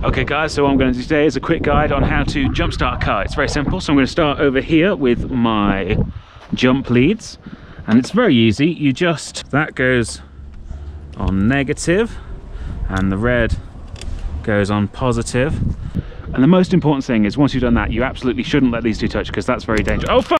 Okay guys, so what I'm going to do today is a quick guide on how to jumpstart a car. It's very simple, so I'm going to start over here with my jump leads, and it's very easy. You just, that goes on negative and the red goes on positive. And the most important thing is once you've done that, you absolutely shouldn't let these two touch because that's very dangerous. Oh fuck!